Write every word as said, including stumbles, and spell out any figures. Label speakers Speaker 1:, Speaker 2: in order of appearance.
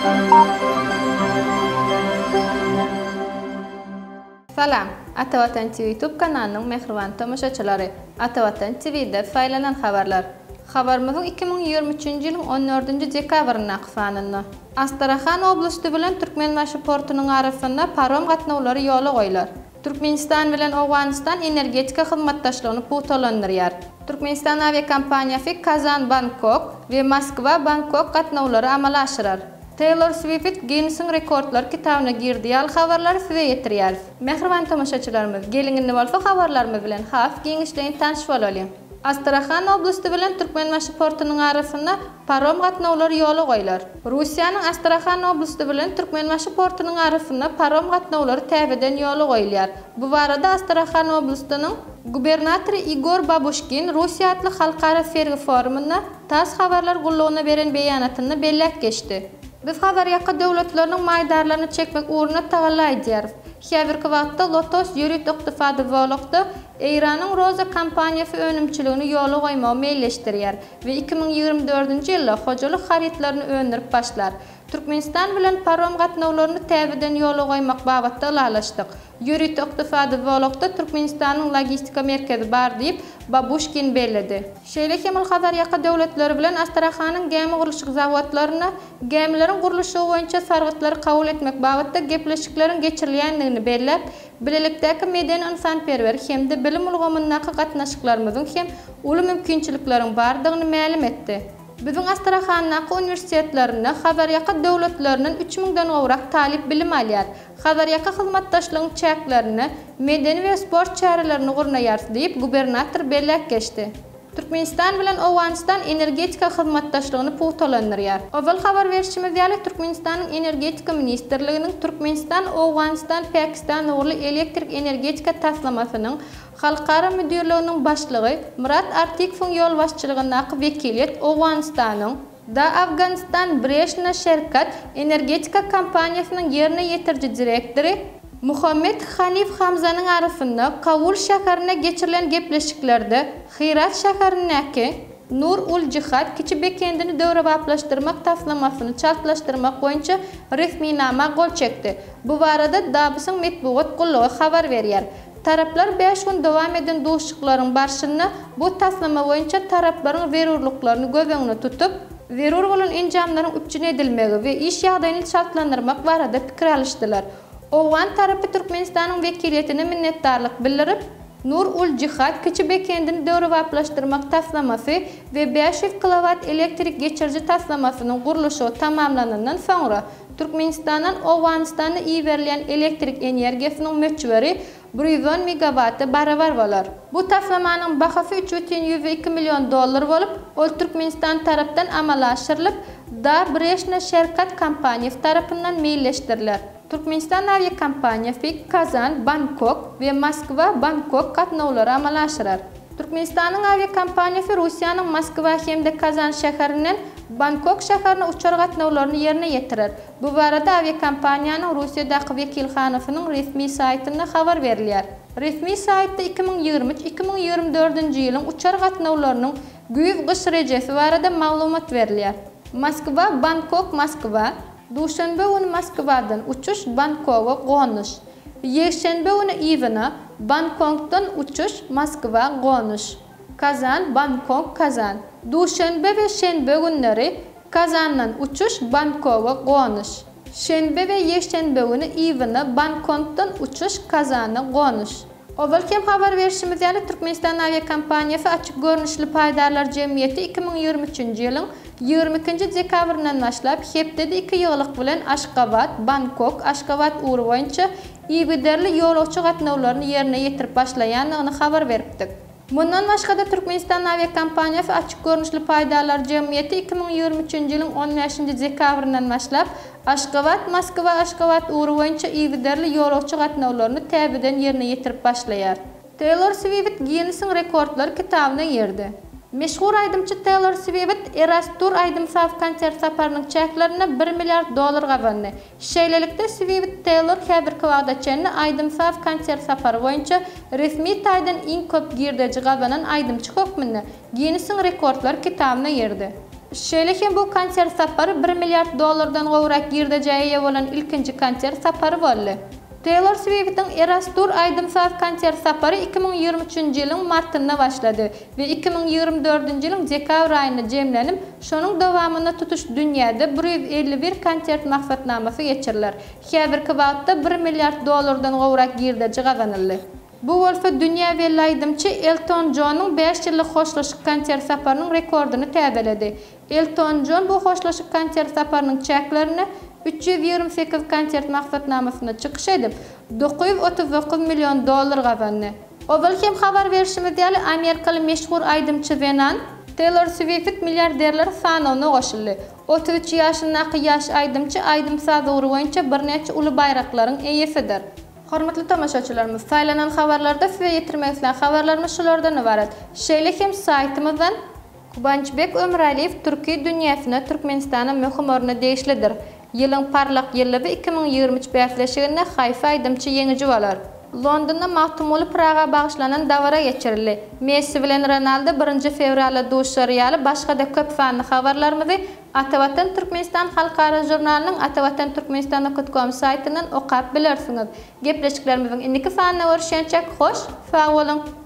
Speaker 1: Salam, Atavatan T V YouTube kanalının mehribon tomoshaçilari. Atavatan T V'de faylanan haberler. Haberimiz iki ming yigirme üçüncü yılın on dördüncü dekabrına aqfanını. Astrakhan oblasti bilen Türkmenbaşı portunun arasında parom qatnawlary yola qoylar. Türkmenistan bilen Awganistan energetika xizmatdaşlygyny puwtalandyrýar. Türkmenistan aviakompaniyasy Kazan Bangkok we Moskva Bangkok qatnawlary amala aşyrar. Taylor Swift Guinness'ın rekordlar kitabına girdiği al haberleri size yetirýär. Mehribon tomoshaçylarymyz, gelingini bolsa haberlerimiz bilen has giňişleýin tanışyp bolalım. Astrakhan oblasti bilen Türkmenbaşı portunun arasında parom qatnawlary yola qoylar. Russiýanyň Astrakhan oblasti bilen Türkmenbaşı portunun arasında parom qatnawlary täbeden yola qoýulýar. Bu barada Astrakhan oblastynyň gubernatory Igor Babushkin Russiýa atly halkara sergi forumunda tas haberler gullugyna beren beýanatyny belläp geçdi. Biz haber ýaka döwletleriniň maýdarlaryny çekmek uğruna tagalla edýär. Häzirki wagtda Lotos ýürit ykdysady bolukda Eýranyň Roza kompaniýasy önümçiligini ýola goýmagy meýilleşdirýär we iki ming ýigirme dördüncü ýylda hojalyk haritlaryny öndürip başlar. Türkmenistan bilen parom gatnawlaryny täbeden ýola goýmak babatda alaşdyk. Ýürit ykdysady bolukda Türkmenistanyň logistika merkezi bar diýip Babushkin belledi. Şeýle hemil habar ýaka döwletleri bilen Astrakhanyň gemi gurulşy zawodlaryna gemileriň gurulşy boýunça sargytlary kabul etmek babatda gepleşikleriň geçirilýändigini bellep, bilelikdäki medeni insanperwer hemde bilim ulgamyndaky gatnaşyklarymyzyň hem uly mümkinçilikleriň bardygyny ma'lum etdi. Bizim Astrakhandaky universitetlerinde haber ýaka döwletleriniň üç mingden gowrak talip bilim alýar. Haber ýaka hyzmatdaşlygyň çäklerini, medeni we sport çärelerini gurnaýar diýip gubernator belläp geçdi. Türkmenistan bilen Awganistan energetika hyzmatdaşlygyny puwtalandyrýar. Owal habar berişimiz ýaly Türkmenistanyň energetika ministrliginiň Türkmenistan, Awganistan, Pakistan ugly elektrik energetika taslamasynyň halkara müdürlüğünün başlygy Murat Artikov'un yol başçylygyndaky wekilet Awganistanyň da Afganistan Breshna şerkat energetika kompaniýasynyň ýerine ýetirji direktory Muhammed Hanif Hamzanyň arasynda Kabul şäherine geçirilen gepleşiklerde Hirat şäherindäki Nur ul Cihat kiçi kendini döwre baplaşdyrmak taslamasyny çaltlaşdyrmak boýunça resmi nama gol çekdi. Bu barada Dabysyň metbuat gullugy habar berýär. Taraplar beş gün dowam eden duşuklaryň barşyny bu taslama boýunça taraplaryň berurlyklaryny göbeňine tutup, berur bolan enjamlaryň üpçün edilmegi we iş ýagdaýyny şartlandyrmak barada pikir alışdylar. Owgan tarapy Türkmenistanyň wekiliýetine minnetdarlyk bildirip, Nur ul Cihat kiçi kendini döwre baplaşdyrmak taslamasy we beş yüz kilowat elektrik geçirji taslamasynyň gurulşy tamamlanandan soňra Türkmenistandan Awganistana iýerilen elektrik energiýasynyň möçberi bir yüz on megawatty barabar bolar. Bu taslamanyň bahasy üç butun iki milyon dollar bolup, ol Türkmenistan tarapdan amala aşyrylyp, da Breshna şerkat kompaniýasy tarapyndan meýilleşdirilýär. Türkmenistan aviakompaniyasy Kazan, Bangkok ve Moskva Bangkok qatnawlary amala aşyrar. Türkmenistanyň aviakompaniyasy Russiýanyň Moskva hemde Kazan şäherinden Bangkok şäherine uçar gatnawlaryny ýerine ýetirer. Bu barada aviakompaniýanyň Russiýadaky wekilhanasynyň resmi saýtynda habar berilýär. Resmi saýtda iki ming ýigirme üç iki ming ýigirme dördüncü ýylyň uçar gatnawlarynyň güýz gyş rejesi barada maglumat berilýär. Moskva Bangkok Moskva Duşanbe güni Moskwadan uçuş Bangkok'a gonyş. Ýekşenbe güni iwina Bangkokdan uçuş Moskwa gonyş. Kazan Bangkok Kazan. Duşanbe we şenbe günleri Kazandan uçuş Bangkok'a gonyş. Şenbe we ýekşenbe güni iwina Bangkokdan uçuş Kazana gonyş. Owal hem habar berişimiz ýaly Türkmenistan aviakompaniyasy açyk görnüşli paýdarlar jemgyýeti iki ming ýigirme üçüncü ýylyň ýigirme ikinji dekabryndan başlap hepdede iki ýyllyk bilen Aşgabat, Bangkok, Aşgabat uğru boýunça iýgiderli ýolagçy gatnawlaryny ýerine ýetirip başlaýanlygyny habar beripdik. Bundan başga da Türkmenistan aviakompaniyasy açyk görnüşli paýdarlar jemgyýeti iki ming ýigirme üçüncü ýylyň on beşinji dekabryndan başlap Aşgabat, Moskwa, Aşgabat uğru boýunça iýgiderli ýolagçy gatnawlaryny täbeden ýerine ýetirip başlaýar. Taylor Swift Guinness'ın rekordlar kitabyna girdi. Meşhur aydymçy Taylor Swift Eras Tour aydymsaf konsert saparynyň çäklerini bir milyard dollar gabandy. Şeýlelikde Swift Taylor häzirki wagtdaçany aydymsaf konsert sapary boýunça resmi taýdan iň köp girdeji gabanan aydymçy hökmünde Guinness'ın rekordlar kitabyna girdi. Şeýlekem bu konsert sapary bir milliard dollardan gowrak girdejäge bolan ilkinji konsert sapary boldy. Taylor Swift'in Eras Tour aýdymsaz konsert sapary iki ming ýygrimi üçinji ýylyň martynda başlady we iki ming ýygrimi dördünji ýylyň dekabr aýyna jemlenip, şonuň dowamyna tutuş dünýäde bir ýüz elli bir konsert maksatnamasy geçiriler. Häzirki wagtda bir milliard dollardan gowrak girdeji gazanyldy. Bu bolsa dünýä belli aýdymçy Elton John'un beş ýyllyk hoşlaşyk konsert saparynyň rekordyny täzeledi. Elton John bu hoşlaşyk konsert saparynyň çäklerini üç yüz ýygrimi sekiz konsert maksatnamasyna çykyş edip dokuz yüz otuz dokuz million dollar gazandy. Obal hem habar berişimiz ýaly Amerikaly meşhur aýdymçy Venan Taylor Swift milliarderler sanawyna goşuldy. otuz üç ýaşyndaky ýaş aýdymçy aýdymsaz ugruk boýunça bir neçe uly bayraklaryň eýesidir. Hormatly tamaşaçylarymyz, saýlanan habarlarda size ýetirmek isleýän habarlarymyz şulardan ibaret. Şeýlekem saýtymyzdan Kubançbek Ömraliýew Türkiýe dünýäsine Türkmenistana möhüm orna degişlidir. Ýylyň parlak ýyllygy iki ming ýygrimi üç bäsleşiginde Haýfa aýdymçy ýeňiji bolar. Londonda mahtumly Praga bagyşlanan dawara geçirildi. Messi bilen Ronaldo birinji fevralda duşaryaly başga-da köp sanly habarlarymyzy Atawatan Türkmenistan Halkara jurnalynyň Atawatan Türkmenistan nokta com saýtyndan okap bilersiňiz. Gepleşiklerimiziň indiki sanlyna görüşýänçek hoş, sag bolun.